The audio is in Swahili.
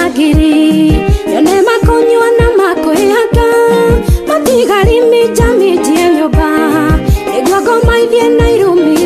magiri yone makonywa na makwihaka matigari mija miji nyumba niguo ngoma ithie na irumi